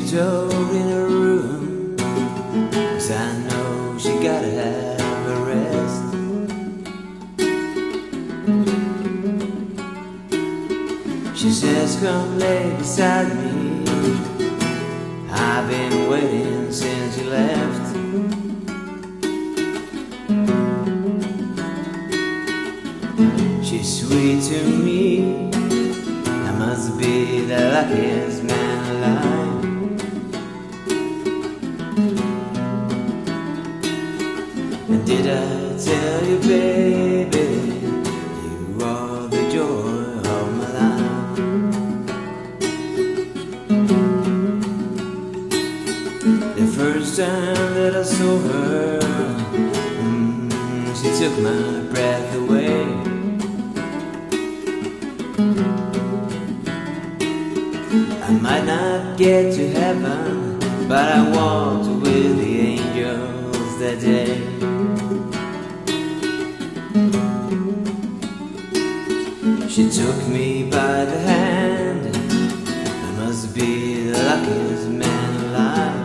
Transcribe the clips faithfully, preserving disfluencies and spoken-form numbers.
tiptoed in her room, 'cause I know she gotta have a rest. She says, come lay beside me, I've been waiting since you left. She's sweet to me, I must be the luckiest man alive. And did I tell you, baby, you are the joy of my life. The first time that I saw her, mm, she took my breath away. I might not get to heaven, but I walked with the angels that day. She took me by the hand, I must be the luckiest man alive.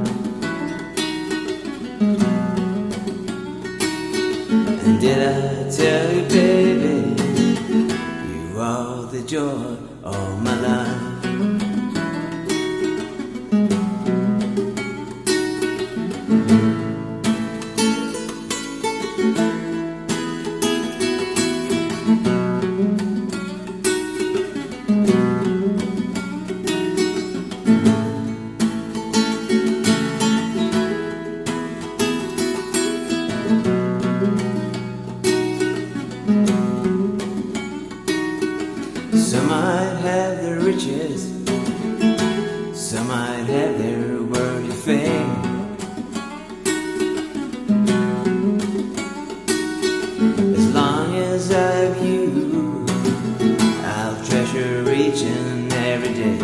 And did I tell you, baby, you are the joy of my life. Some might have their riches, some might have their worldly fame. As long as I have you, I'll treasure each and every day.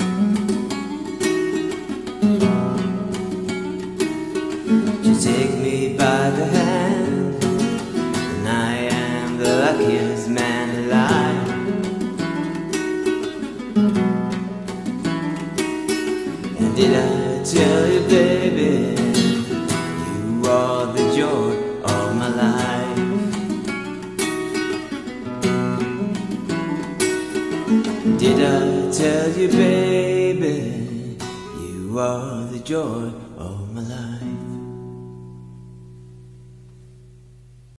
You take me by the hand, and I am the luckiest man alive. And did I tell you, baby, you are the joy of my life. Did I tell you, baby, you are the joy of my life.